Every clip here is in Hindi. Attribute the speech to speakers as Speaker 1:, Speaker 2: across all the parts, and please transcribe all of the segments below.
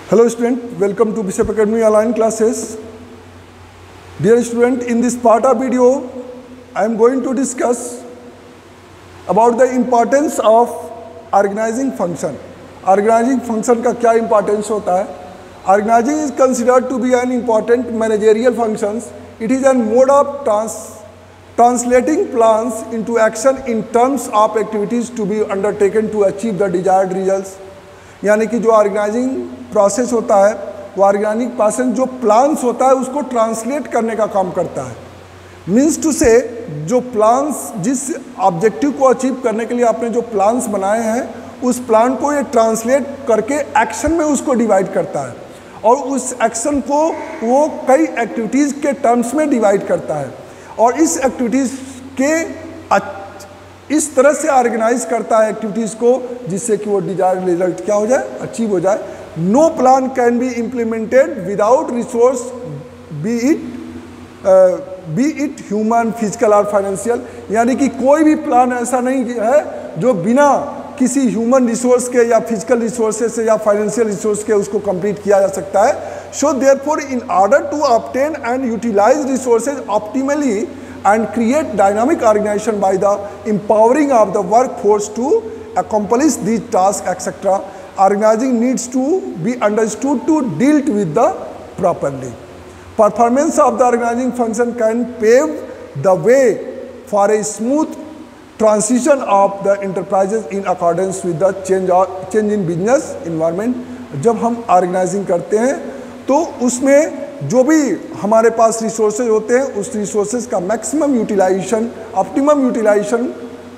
Speaker 1: Hello student, welcome to Bishop Academy online classes. Dear student, in this part of video, I am going to discuss about the importance of organizing function. Organizing function का क्या importance होता है? Organizing is considered to be an important managerial functions. It is a mode of translating plans into action in terms of activities to be undertaken to achieve the desired results. यानी कि जो ऑर्गेनाइजिंग प्रोसेस होता है वो ऑर्गेनाइजिंग प्रोसेस जो प्लान्स होता है उसको ट्रांसलेट करने का काम करता है। मीन्स टू से जो प्लान्स जिस ऑब्जेक्टिव को अचीव करने के लिए आपने जो प्लान्स बनाए हैं उस प्लान को ये ट्रांसलेट करके एक्शन में उसको डिवाइड करता है और उस एक्शन को वो कई एक्टिविटीज़ के टर्म्स में डिवाइड करता है और इस एक्टिविटीज़ के इस तरह से ऑर्गेनाइज करता है एक्टिविटीज़ को जिससे कि वो डिजायर्ड रिजल्ट क्या हो जाए, अचीव हो जाए। No plan can be implemented without resource be it human, physical और फाइनेंशियल। यानी कि कोई भी प्लान ऐसा नहीं है जो बिना किसी ह्यूमन रिसोर्स के या फिजिकल रिसोर्सेज से या फाइनेंशियल रिसोर्स के उसको कंप्लीट किया जा सकता है। So therefore in order to obtain and utilise resources optimally and create dynamic organization by the empowering of the workforce to accomplish these tasks, etc. Organizing needs to be understood to deal with the properly. Performance of the organizing function can pave the way for a smooth transition of the enterprises in accordance with the change in business environment. जब हम organizing करते हैं तो उसमें जो भी हमारे पास रिसोर्सेज होते हैं उस रिसोर्सेज का मैक्सिमम यूटिलाइजेशन ऑप्टिमम यूटिलाइजेशन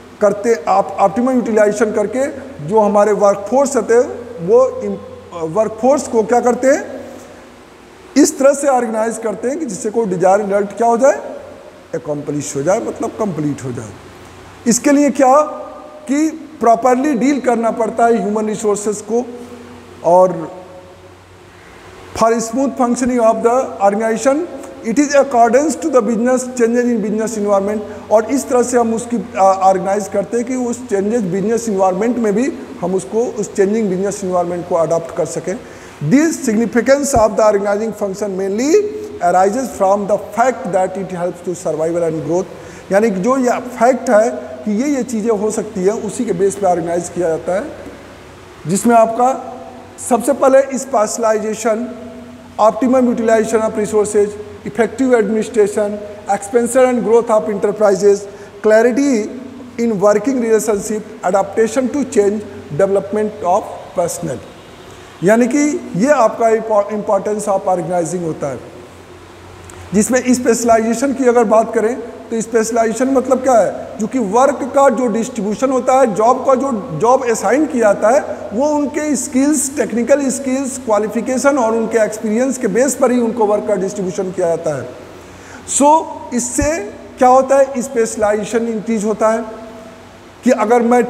Speaker 1: करके जो हमारे वर्कफोर्स होते हैं वो वर्कफोर्स को क्या करते हैं, इस तरह से ऑर्गेनाइज करते हैं कि जिससे कोई डिजायर रिजल्ट क्या हो जाए, एकम्प्लिश हो जाए, मतलब कंप्लीट हो जाए। इसके लिए क्या कि प्रॉपरली डील करना पड़ता है ह्यूमन रिसोर्सेज को और for smooth functioning of the organization it is accordance to the business changes in business environment। और इस तरह से हम उसकी ऑर्गेनाइज करते हैं कि उस चेंजेस बिजनेस इन्वायरमेंट में भी हम उसको उस चेंजिंग बिजनेस इन्वायरमेंट को अडॉप्ट कर सकें। This significance of the organising function mainly arises from the fact that it helps to survival and growth. यानी कि जो ये फैक्ट है कि ये चीज़ें हो सकती है उसी के बेस पे ऑर्गेनाइज किया जाता है, जिसमें आपका सबसे पहले specialisation, optimum utilization of resources, effective administration, expansion and growth of enterprises, clarity in working relationship, adaptation to change, development of personnel। यानी कि ये आपका इम्पोर्टेंस ऑफ ऑर्गेनाइजिंग होता है। जिसमें स्पेशलाइजेशन की अगर बात करें तो स्पेशलाइजेशन मतलब क्या है, जो कि वर्क का जो डिस्ट्रीब्यूशन होता है, जॉब का जो जॉब असाइन किया जाता है वो उनके स्किल्स, टेक्निकल स्किल्स, क्वालिफिकेशन और उनके एक्सपीरियंस के बेस पर ही उनको वर्क का डिस्ट्रीब्यूशन किया जाता है। सो इससे क्या होता है, स्पेशलाइजेशन इंक्रीज होता है कि अगर मैं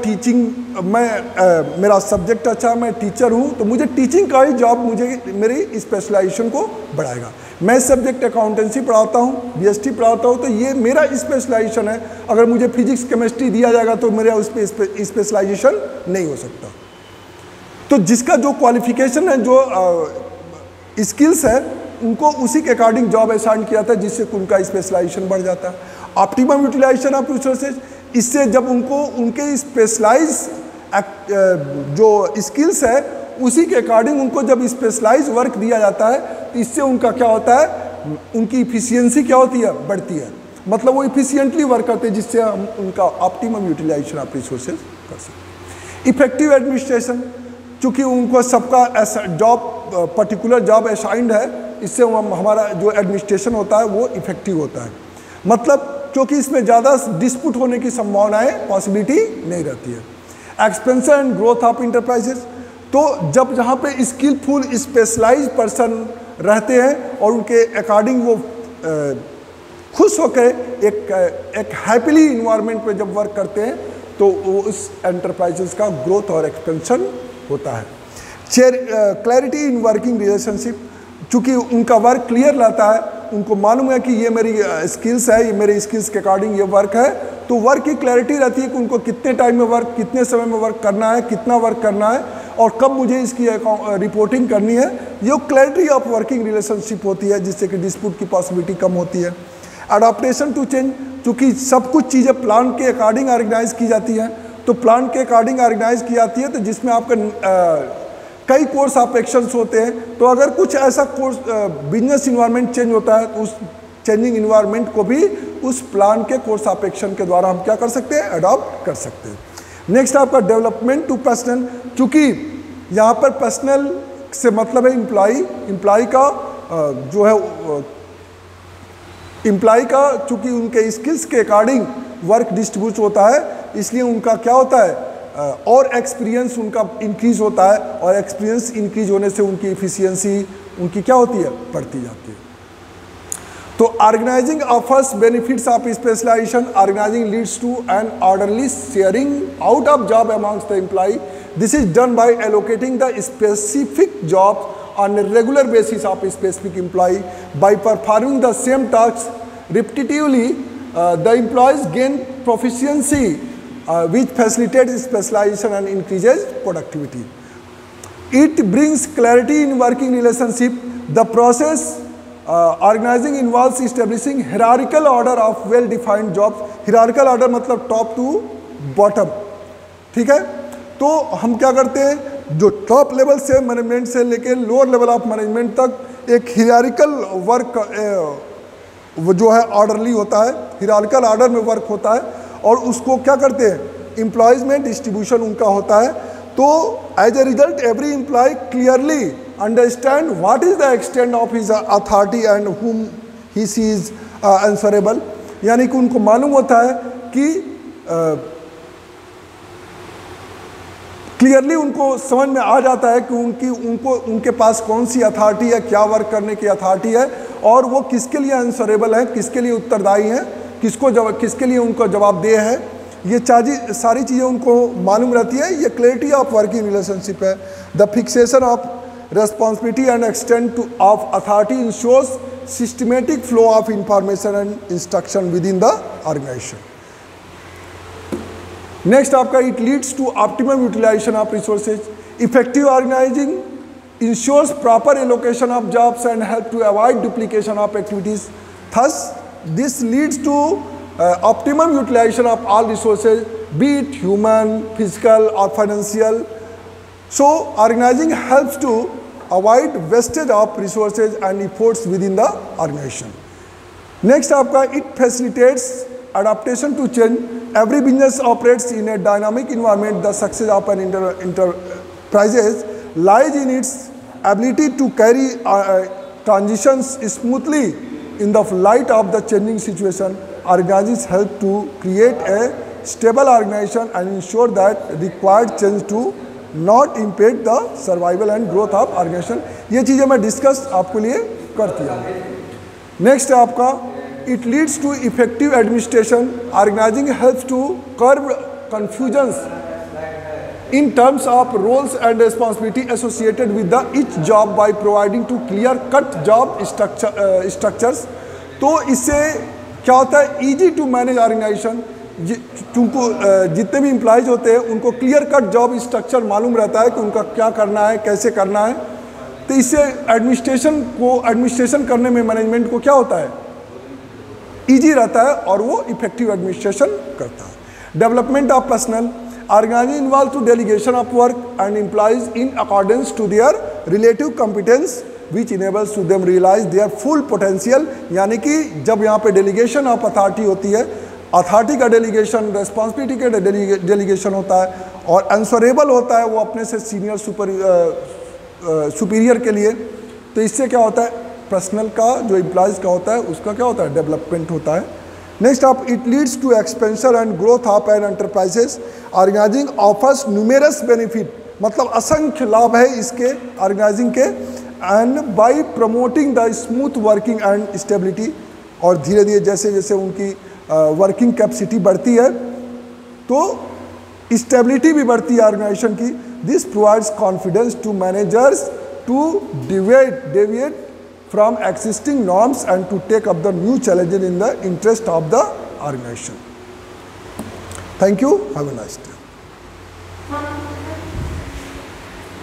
Speaker 1: मेरा सब्जेक्ट अच्छा, मैं टीचर हूँ तो मुझे टीचिंग का ही जॉब मुझे मेरी स्पेशलाइजेशन को बढ़ाएगा। मैं सब्जेक्ट अकाउंटेंसी पढ़ाता हूँ, बीएसटी पढ़ाता हूँ तो ये मेरा स्पेशलाइजेशन है। अगर मुझे फिजिक्स केमिस्ट्री दिया जाएगा तो मेरा उस पर स्पेशलाइजेशन नहीं हो सकता। तो जिसका जो क्वालिफिकेशन है, जो स्किल्स है, उनको उसी के अकॉर्डिंग जॉब असाइन किया था जिससे उनका स्पेशलाइजेशन बढ़ जाता है। ऑप्टिमम यूटिलाइजेशन ऑफ रिसोर्सेज, इससे जब उनको उनके स्पेशलाइज जो स्किल्स है उसी के अकॉर्डिंग उनको जब स्पेशलाइज वर्क दिया जाता है तो इससे उनका क्या होता है, उनकी इफिशियंसी क्या होती है, बढ़ती है। मतलब वो इफिशियंटली वर्क करते हैं जिससे हम उनका ऑप्टिमम यूटिलाइजेशन ऑफ रिसोर्सेज कर सकते। इफेक्टिव एडमिनिस्ट्रेशन, चूँकि उनको सबका जॉब पर्टिकुलर जॉब असाइंड है, इससे हमारा जो एडमिनिस्ट्रेशन होता है वो इफेक्टिव होता है। मतलब क्योंकि इसमें ज़्यादा डिस्प्यूट होने की संभावनाएं, पॉसिबिलिटी नहीं रहती है। Expansion and growth of enterprises, तो जब जहाँ पे स्किलफुल स्पेशलाइज पर्सन रहते हैं और उनके अकॉर्डिंग वो खुश होकर एक हैप्पीली इन्वायरमेंट में जब वर्क करते हैं तो उस एंटरप्राइजेस का ग्रोथ और एक्सपेंशन होता है। क्लैरिटी इन वर्किंग रिलेशनशिप, चूँकि उनका वर्क क्लियर रहता है, उनको मालूम है कि ये मेरी स्किल्स है, ये मेरे स्किल्स के अकॉर्डिंग ये वर्क है, तो वर्क की क्लैरिटी रहती है कि उनको कितने टाइम में वर्क, कितने समय में वर्क करना है, कितना वर्क करना है और कब मुझे इसकी रिपोर्टिंग करनी है। ये क्लैरिटी ऑफ वर्किंग रिलेशनशिप होती है, जिससे कि डिस्प्यूट की पॉसिबिलिटी कम होती है। अडॉप्टेशन टू चेंज, चूँकि सब कुछ चीज़ें प्लान के अकॉर्डिंग ऑर्गेनाइज की जाती हैं, तो प्लान के अकॉर्डिंग ऑर्गेनाइज की जाती है, तो जिसमें आपका कई कोर्स ऑफ एक्शंस होते हैं। तो अगर कुछ ऐसा कोर्स बिजनेस इन्वायरमेंट चेंज होता है, तो उस चेंजिंग इन्वायरमेंट को भी उस प्लान के कोर्स ऑफ एक्शन के द्वारा हम क्या कर सकते हैं, अडॉप्ट कर सकते हैं। नेक्स्ट आपका डेवलपमेंट टू पर्सनल, चूँकि यहाँ पर पर्सनल से मतलब है इम्प्लाई का जो है इम्प्लाई का, चूँकि उनके स्किल्स के अकॉर्डिंग वर्क डिस्ट्रीब्यूट होता है, इसलिए उनका क्या होता है और एक्सपीरियंस उनका इंक्रीज होता है, और एक्सपीरियंस इंक्रीज होने से उनकी इफिशियंसी उनकी क्या होती है, बढ़ती जाती है। तो organising offers benefits of specialisation, organising leads to an orderly sharing out of job amongst the employee. This is done by allocating the specific job on a regular basis of a specific employee. By performing the same tasks repetitively, the employees gain proficiency which facilitates specialization and increases productivity. It brings clarity in working relationship. The process organizing involves establishing hierarchical order of well-defined jobs. Hierarchical order मतलब top to bottom, ठीक है। तो हम क्या करते हैं, जो टॉप लेवल से मैनेजमेंट से लेकर लोअर लेवल ऑफ मैनेजमेंट तक एक हिरारिकल वर्क वो जो है ऑर्डरली होता है, हिरारिकल ऑर्डर में वर्क होता है, और उसको क्या करते हैं, एम्प्लॉयज़ में डिस्ट्रीब्यूशन उनका होता है। तो as a result every employee clearly understand what is the extent of his authority and whom he seize answerable, यानी कि उनको मालूम होता है कि क्लियरली उनको समझ में आ जाता है कि उनके पास कौन सी अथॉरिटी है, क्या वर्क करने की अथॉरिटी है, और वो किसके लिए आंसरेबल है, किसके लिए उत्तरदायी हैं, किसके लिए उनको जवाबदेह है। ये सारी चीज़ें उनको मालूम रहती है। ये क्लैरिटी ऑफ वर्किंग रिलेशनशिप है। The fixation of responsibility and extent of authority ensures systematic flow of information and instruction within the organisation. Next आपका it leads to optimum utilisation of resources. Effective organising ensures proper allocation of jobs and help to avoid duplication of activities. Thus this leads to optimum utilisation of all resources, be it human, physical और financial. So organising helps to avoid wastage of resources and efforts within the organisation. Next आपका it facilitates adaptation to change. Every business operates in a dynamic environment. The success of an enterprise lies in its ability to carry transitions smoothly in the light of the changing situation. Organizations help to create a stable organization and ensure that required change to not impede the survival and growth of organization. ये चीज़ें मैं डिस्कस आपके लिए करती हूँ। नेक्स्ट है आपका it leads to effective administration. Organizing helps to curb confusions in terms of roles and responsibility associated with each job by providing to clear-cut job structures. तो इससे क्या होता है, easy to manage organization. जितने भी एम्प्लॉयज़ होते हैं उनको क्लियर कट जॉब स्ट्रक्चर मालूम रहता है कि उनका क्या करना है, कैसे करना है। तो इससे एडमिनिस्ट्रेशन करने में मैनेजमेंट को क्या होता है, ईजी रहता है, और वो इफेक्टिव एडमिनिस्ट्रेशन करता है। Development of personal organising involve to delegation of work and employees in accordance to their relative competence which enables to them realise their full potential. यानी कि जब यहाँ पे डेलीगेशन ऑफ अथॉरिटी होती है, अथॉरिटी का डेलीगेशन, रेस्पॉन्सिबिलिटी का डेलीगेशन होता है, और आंसरेबल होता है वो अपने से सीनियर सुपीरियर के लिए। तो इससे क्या होता है, पर्सनल का जो एम्प्लॉयज़ का होता है उसका क्या होता है, डेवलपमेंट होता है। नेक्स्ट आप it leads to expansion and growth of an enterprises. Organising offers numerous benefit, मतलब असंख्य लाभ है इसके ऑर्गेनाइजिंग के। And by promoting the smooth working and stability, और धीरे धीरे जैसे जैसे उनकी वर्किंग कैपेसिटी बढ़ती है तो स्टेबिलिटी भी बढ़ती है ऑर्गेनाइजेशन की। This provides confidence to managers to deviate from existing norms and to take up the new challenges in the interest of the organization. Thank you. Have a nice day.